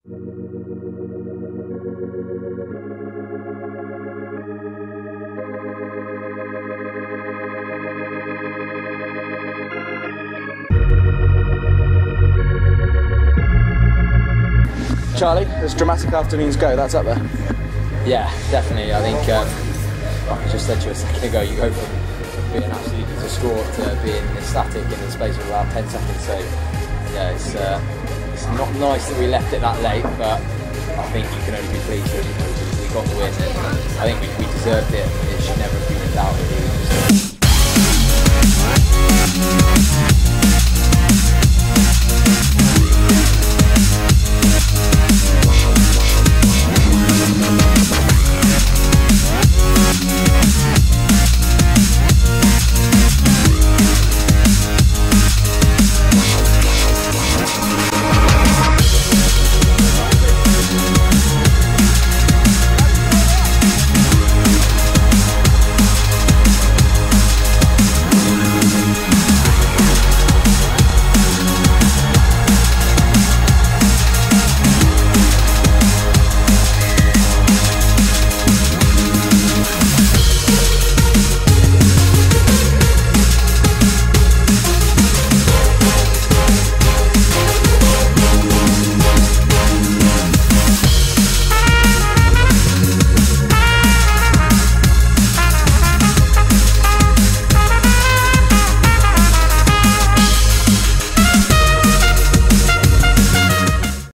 Charlie, as dramatic afternoons go, that's up there. Yeah, definitely. I think, like I just said to you a second ago, you go from being absolutely distraught to being ecstatic in the space of about 10 seconds. So, yeah, it's not nice that we left it that late, but I think you can only be pleased that we got the win. And I think we deserved it. It should never have been in doubt. Really.